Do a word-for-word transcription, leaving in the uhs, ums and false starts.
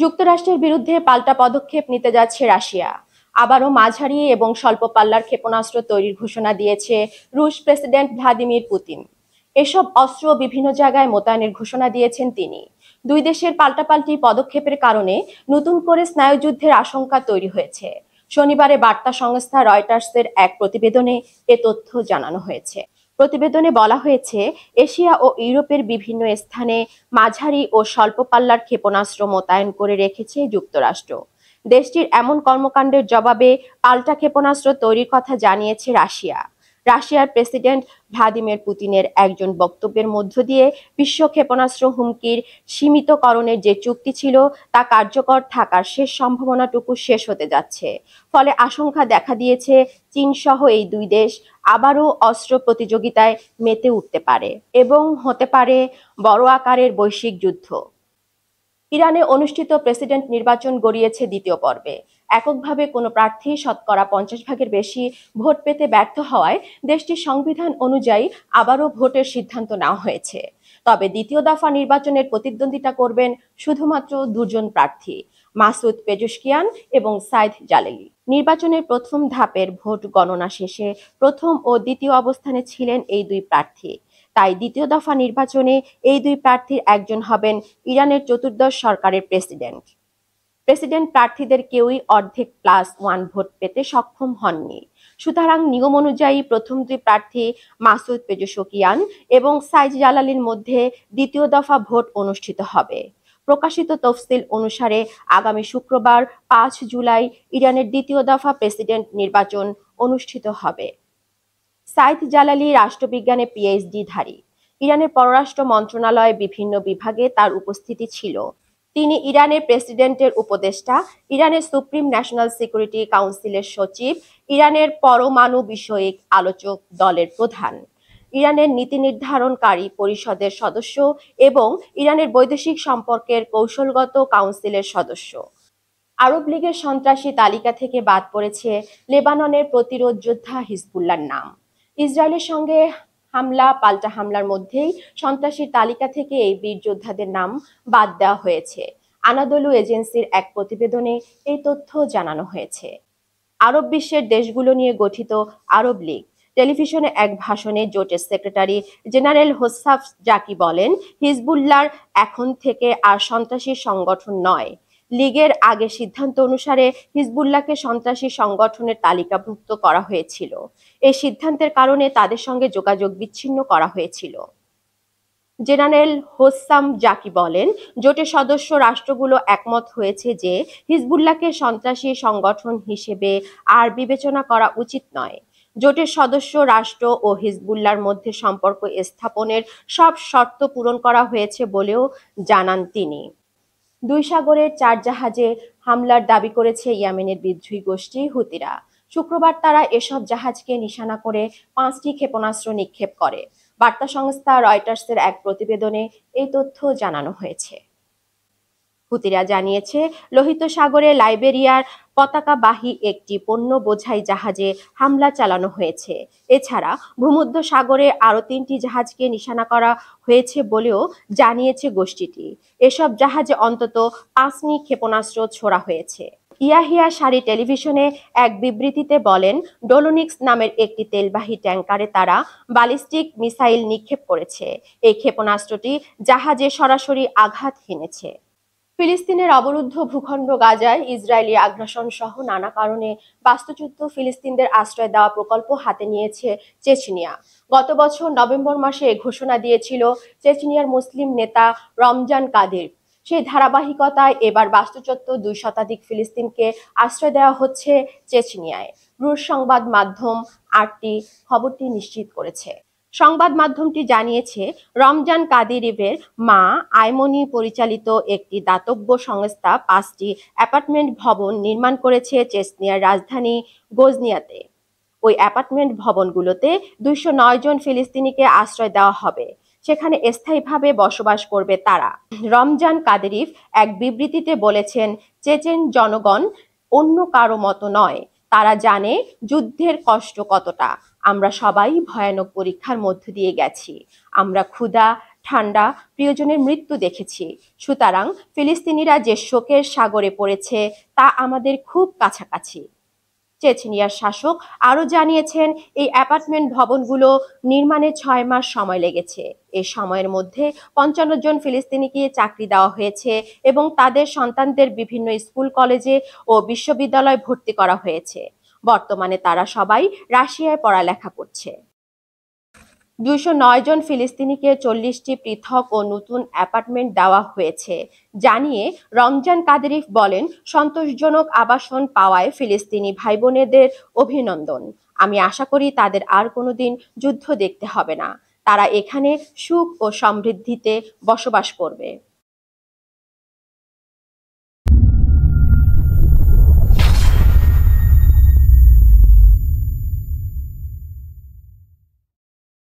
যুক্তরাষ্ট্রের বিরুদ্ধে পাল্টা পদক্ষেপ নিতে যাচ্ছে রাশিয়া। আবারও মাঝারি এবং স্বল্প পাল্লার ক্ষেপণাস্ত্র তৈরির ঘোষণা দিয়েছে রুশ প্রেসিডেন্ট ভ্লাদিমির পুতিন। এসব অস্ত্র বিভিন্ন জায়গায় মোতায়েনের ঘোষণা দিয়েছেন তিনি। দুই দেশের পাল্টাপাল্টি পদক্ষেপের কারণে নতুন করে স্নায়ুযুদ্ধের আশঙ্কা তৈরি হয়েছে। শনিবারে বার্তা সংস্থা রয়টার্সের এক প্রতিবেদনে এ তথ্য জানানো হয়েছে। প্রতিবেদনে বলা হয়েছে, এশিয়া ও ইউরোপের বিভিন্ন স্থানে মাঝারি ও স্বল্প পাল্লার ক্ষেপণাস্ত্র মোতায়েন করে রেখেছে যুক্তরাষ্ট্র। দেশটির এমন কর্মকাণ্ডের জবাবে পাল্টা ক্ষেপণাস্ত্র তৈরির কথা জানিয়েছে রাশিয়া। রাশিয়ার প্রেসিডেন্ট ভ্লাদিমির পুতিনের একজন বক্তব্যের মধ্য দিয়ে বিশ্ব ক্ষেপণাস্ত্র হুমকির সীমিতকরণের যে চুক্তি ছিল তা কার্যকর থাকার শেষ সম্ভাবনাটুকু শেষ হতে যাচ্ছে। ফলে আশঙ্কা দেখা দিয়েছে চীন সহ এই দুই দেশ আবারও অস্ত্র প্রতিযোগিতায় মেতে উঠতে পারে এবং হতে পারে বড় আকারের বৈশ্বিক যুদ্ধ। ইরানে অনুষ্ঠিত প্রেসিডেন্ট নির্বাচন গড়িয়েছে দ্বিতীয় পর্বে। এককভাবে কোনো প্রার্থী শতকরা পঞ্চাশ ভাগের বেশি ভোট পেতে ব্যর্থ হওয়ায় দেশটির সংবিধান অনুযায়ী আবারও ভোটের সিদ্ধান্ত নেওয়া হয়েছে। তবে দ্বিতীয় দফা নির্বাচনের প্রতিদ্বন্দ্বিতা করবেন শুধুমাত্র দুজন প্রার্থী, মাসুদ পেজুশকিয়ান এবং সাইদ জালালি। নির্বাচনের প্রথম ধাপের ভোট গণনা শেষে প্রথম ও দ্বিতীয় অবস্থানে ছিলেন এই দুই প্রার্থী। তাই দ্বিতীয় দফা নির্বাচনে এই দুই প্রার্থীর একজন হবেন ইরানের চতুর্দশ সরকারের প্রেসিডেন্ট। প্রেসিডেন্ট প্রার্থীদের কেউই অর্ধেক প্লাস ওয়ান ভোট পেতে সক্ষম হননি। সুতরাং নিয়ম অনুযায়ী প্রথম দুই প্রার্থী মাসুদ পেজুশকিয়ান এবং সাইদ জালালির মধ্যে দ্বিতীয় দফা ভোট অনুষ্ঠিত হবে। প্রকাশিত তফসিল অনুসারে আগামী শুক্রবার পাঁচ জুলাই ইরানের দ্বিতীয় দফা প্রেসিডেন্ট নির্বাচন অনুষ্ঠিত হবে। সাইদ জালালি রাষ্ট্রবিজ্ঞানে পিএইচডি ধারী। ইরানের পররাষ্ট্র মন্ত্রণালয়ের বিভিন্ন বিভাগে তার উপস্থিতি ছিল। তিনি ইরানের প্রেসিডেন্টের উপদেষ্টা, ইরানের সুপ্রিম ন্যাশনাল সিকিউরিটি কাউন্সিলের সচিব, ইরানের পরমাণু বিষয়ক আলোচক দলের প্রধান, ইরানের নীতি নির্ধারণকারী পরিষদের সদস্য এবং ইরানের বৈদেশিক সম্পর্কের কৌশলগত কাউন্সিলের সদস্য। আরব লীগের সন্ত্রাসী তালিকা থেকে বাদ পড়েছে লেবাননের প্রতিরোধ যোদ্ধা হিজবুল্লাহর নাম। ইসরায়েলের সঙ্গে হামলা পাল্টা হামলার মধ্যেই সন্ত্রাসীর তালিকা থেকে এই বীর যোদ্ধাদের নাম বাদ দেওয়া হয়েছে। আনাদলু এজেন্সির এক প্রতিবেদনে এই তথ্য জানানো হয়েছে। আরব বিশ্বের দেশগুলো নিয়ে গঠিত আরব লীগ টেলিভিশনে এক ভাষণে জোটের সেক্রেটারি জেনারেল হোসাফ জাকি বলেন, হিজবুল্লাহর এখন থেকে আর সন্ত্রাসী সংগঠন নয়। লীগের আগে সিদ্ধান্ত অনুসারে হিজবুল্লাহকে সন্ত্রাসী সংগঠনের তালিকাভুক্ত করা হয়েছিল। এই সিদ্ধান্তের কারণে তাদের সঙ্গে যোগাযোগ বিচ্ছিন্ন করা হয়েছিল। জেনারেল হোসাম জাকি বলেন, জোটের সদস্য রাষ্ট্রগুলো একমত হয়েছে যে হিজবুল্লাহকে সন্ত্রাসী সংগঠন হিসেবে আর বিবেচনা করা উচিত নয়। জোটের সদস্য রাষ্ট্র ও হিজবুল্লাহর মধ্যে সম্পর্ক স্থাপনের সব শর্ত পূরণ করা হয়েছে বলেও জানান তিনি। দুই সাগরের চার জাহাজে হামলার দাবি করেছে ইয়েমেনের বিদ্রোহী গোষ্ঠী হুতিরা। শুক্রবার তারা এসব জাহাজকে নিশানা করে পাঁচটি ক্ষেপণাস্ত্র নিক্ষেপ করে। বার্তা সংস্থা রয়টার্সের এক প্রতিবেদনে এই তথ্য জানানো হয়েছে। হুতিরা জানিয়েছে, লোহিত সাগরে লাইবেরিয়ার পতাকাবাহী একটি পণ্য বোঝাই জাহাজে হামলা চালানো হয়েছে। এছাড়া ভূমধ্য সাগরে আরও তিনটি জাহাজকে নিশানা করা হয়েছে বলেও জানিয়েছে গোষ্ঠীটি। এসব জাহাজে অন্তত পাঁচটি ক্ষেপণাস্ত্র ছোড়া হয়েছে। ইয়াহিয়া সারি টেলিভিশনে এক বিবৃতিতে বলেন, ডোলোনিক্স নামের একটি তেলবাহী ট্যাঙ্কারে তারা ব্যালিস্টিক মিসাইল নিক্ষেপ করেছে। এই ক্ষেপণাস্ত্রটি জাহাজে সরাসরি আঘাত হেনেছে। ফিলিস্তিনের অবরুদ্ধ ভূখণ্ড গাজায় ইসরায়েলি আগ্রাসন সহ নানা কারণে বাস্তুচ্যুত ফিলিস্তিনদের আশ্রয় দেওয়া প্রকল্প হাতে নিয়েছে চেচনিয়া। গত বছর নভেম্বর মাসে ঘোষণা দিয়েছিল চেচনিয়ার মুসলিম নেতা রমজান কাদির। সেই ধারাবাহিকতায় এবার বাস্তুচ্যুত দুই শতাধিক ফিলিস্তিনকে আশ্রয় দেওয়া হচ্ছে চেচনিয়ায়। রুশ সংবাদ মাধ্যম আরটি খবরটি নিশ্চিত করেছে। সংবাদ মাধ্যমটি জানিয়েছে, রমজান কাদিরেভের মা আইমনি পরিচালিত একটি দাতব্য সংস্থা পাঁচটি অ্যাপার্টমেন্ট ভবন নির্মাণ করেছে চেচনিয়ার রাজধানী গজনিয়াতে। ওই অ্যাপার্টমেন্ট ভবনগুলোতে দুইশো নয় জন ফিলিস্তিনিকে আশ্রয় দেওয়া হবে। সেখানে স্থায়ীভাবে বসবাস করবে তারা। রমজান কাদিরিভ এক বিবৃতিতে বলেছেন, চেচেন জনগণ অন্য কারো মতো নয়। তারা জানে যুদ্ধের কষ্ট কতটা। আমরা সবাই ভয়ানক পরীক্ষার মধ্য দিয়ে গেছি। আমরা ক্ষুধা, ঠান্ডা, প্রিয়জনের মৃত্যু দেখেছি। সুতরাং ফিলিস্তিনিরা যে শোকের সাগরে পড়েছে তা আমাদের খুব কাছাকাছি। চেচনিয়ার শাসক আরও জানিয়েছেন, এই অ্যাপার্টমেন্ট ভবনগুলো নির্মাণে ছয় মাস সময় লেগেছে। এই সময়ের মধ্যে পঞ্চান্ন জন ফিলিস্তিনিকে চাকরি দেওয়া হয়েছে এবং তাদের সন্তানদের বিভিন্ন স্কুল, কলেজে ও বিশ্ববিদ্যালয়ে ভর্তি করা হয়েছে। বর্তমানে তারা সবাই রাশিয়ায় পড়ালেখা করছে। দুইশো নয় জন ফিলিস্তিনিকে চল্লিশটি পৃথক ও নতুন অ্যাপার্টমেন্ট দেওয়া হয়েছে জানিয়ে রমজান কাদেরিফ বলেন, সন্তোষজনক আবাসন পাওয়ায় ফিলিস্তিনি ভাই বোনেদের অভিনন্দন। আমি আশা করি তাদের আর কোনোদিন যুদ্ধ দেখতে হবে না। তারা এখানে সুখ ও সমৃদ্ধিতে বসবাস করবে।